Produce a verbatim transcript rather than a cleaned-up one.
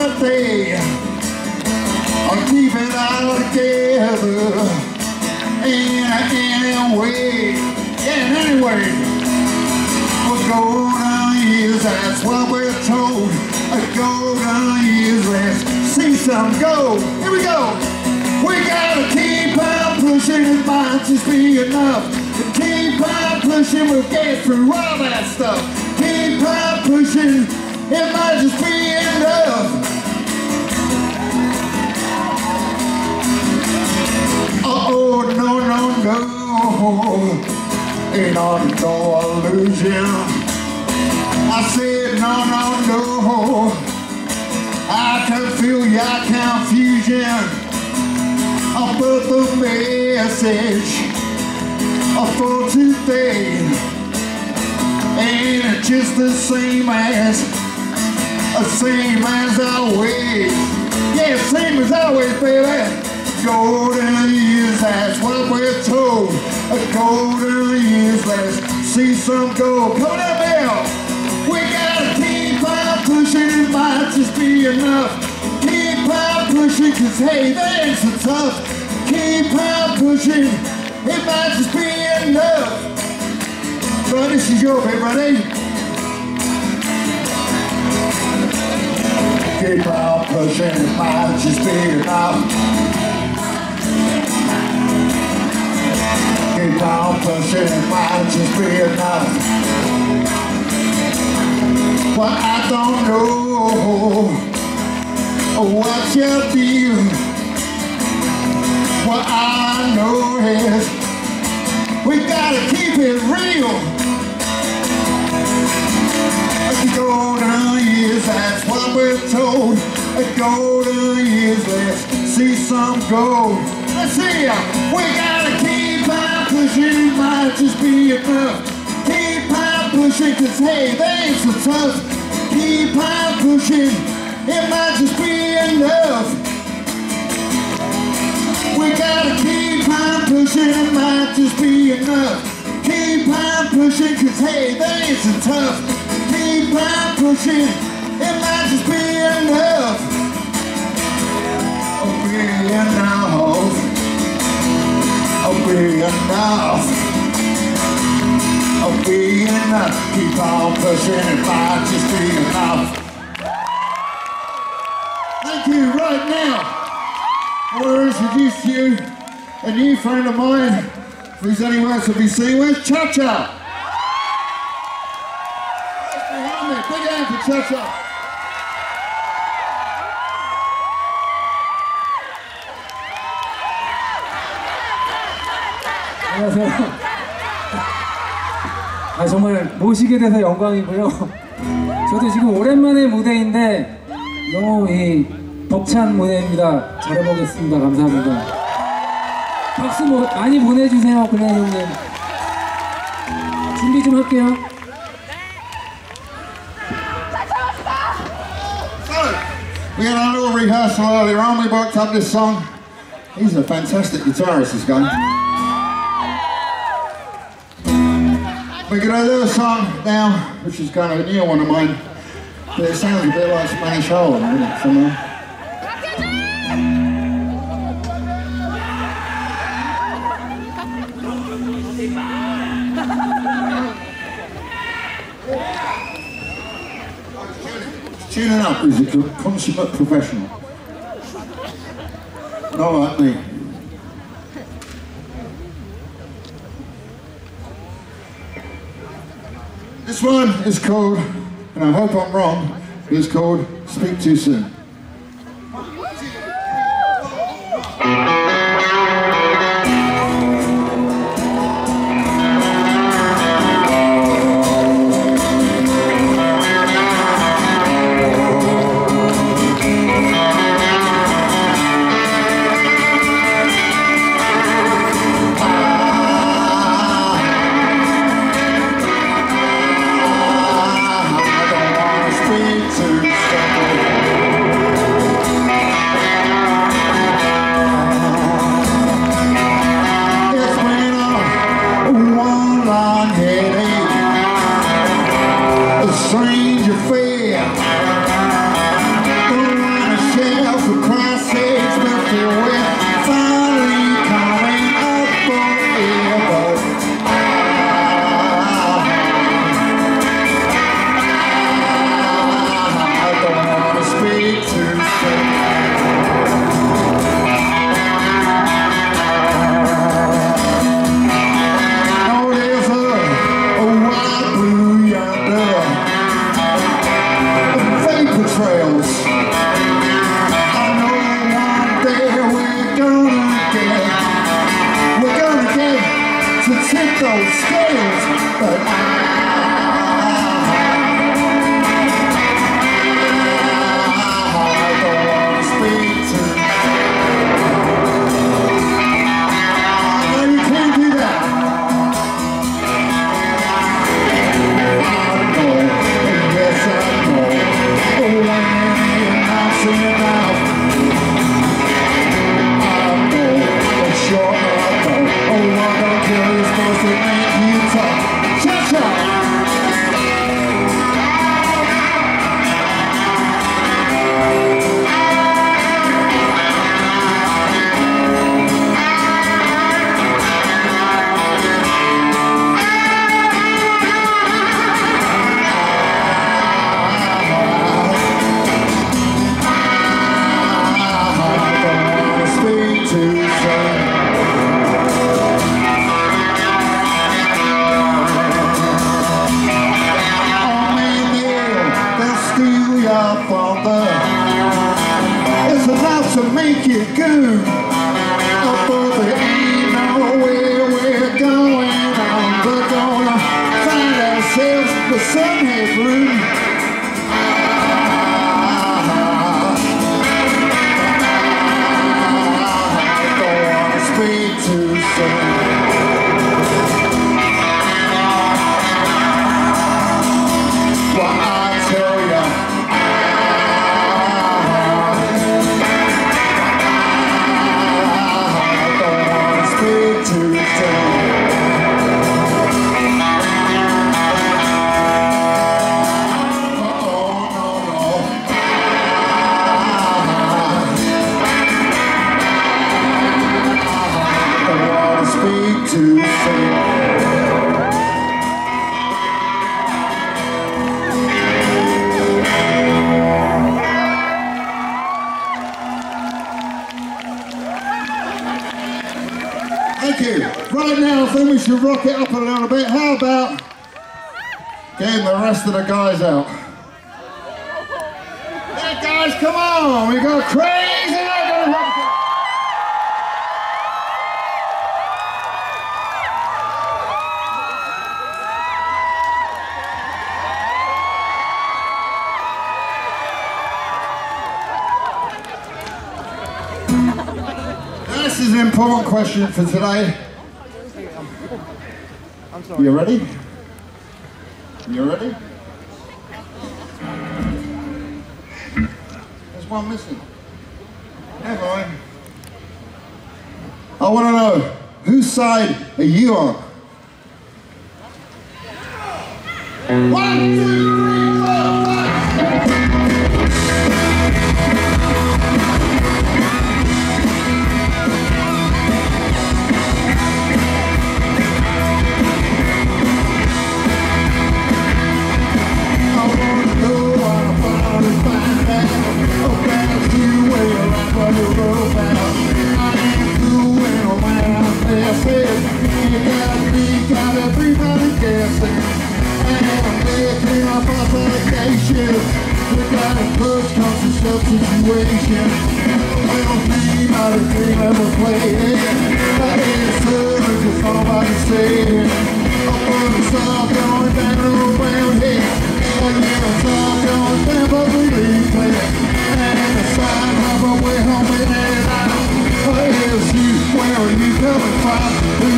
They are keeping it all together in any way, in any way. What golden years, that's what we're told. A golden years, let's see some go. Here we go. We gotta keep on pushing, it might just be enough. Keep on pushing, we'll get through all that stuff. Keep on pushing, it might just be enough. Oh, no, no, no, ain't on no illusion. I said, no, no, no, I can feel your confusion. But the message for today ain't just the same as, the same as always. Yeah, same as always, baby. Golden years, that's what we're told. A golden years, let's see some gold. Come on now, we gotta keep on pushing, it might just be enough. Keep on pushing, cause hey, that ain't so tough. Keep on pushing, it might just be enough. But this is your bit, ready? Keep on pushing, it might just be enough. Keep on pushing, it might just be enough. Well, I don't know what you feel. What I know is we gotta keep it real. The golden years, that's what we're told. The golden years, let's see some gold. Let's see ya. We gotta keep on pushing, it might just be enough. Keep on pushing, cause hey, they ain't so tough. Keep on pushing, it might just be enough. We gotta keep on pushing, it might just be enough. Keep on pushing, cause hey, they ain't so tough. Keep on pushing, it might just be enough. Oh, be enough. Oh, be enough. Oh, be enough. Keep on pushing, it might just be enough. Thank you. Right now, I want to introduce to you a new friend of mine who's anywhere else to be seen with, Cha Cha. Behind me, big hand for Cha Cha. 안녕하세요. 아, 정말 모시게 돼서 영광이고요. 저도 지금 오랜만에 무대인데 너무 이 벅찬 무대입니다. 잘해보겠습니다. 감사합니다. 박수 뭐 많이 보내주세요, 그래 형님. 준비 좀 할게요. So, we had a little rehearsal earlier on. We worked up this song. He's a fantastic guitarist, this guy. We're going to do a song now, which is kind of a new one of mine. But it sounds a bit like Spanish Harlem, doesn't it, somehow? Tuning up is a consummate professional. Not like me. This one is called, and I hope I'm wrong, it's called Speak Too Soon. those scales, but I, I don't want to speak to. No, you can't do that. I know, yes I know. Oh, when you're not seeing it now. Sure, I know. Oh, I don't care, you're supposed to make you talk. Cha-cha! It's enough to make you go, but there ain't nowhere we're going on. We're gonna find ourselves with some headroom. I don't want to speak too soon. Well, I tell ya, to say. Thank you. Right now I think we should rock it up a little bit. How about getting the rest of the guys out? Yeah guys, come on! We got crazy! This is an important question for today. You ready? You ready? There's one missing. Never mind. I want to know, whose side are you on? One, two, three, four, five. We gotta push cause it's a situation. We don't need not a dream ever played. That is true, just nobody saying. I'm gonna stop going down around here. Like you're stop going down, but we leave it. And the sign of a way home in and out. Where is you? Where are you coming from?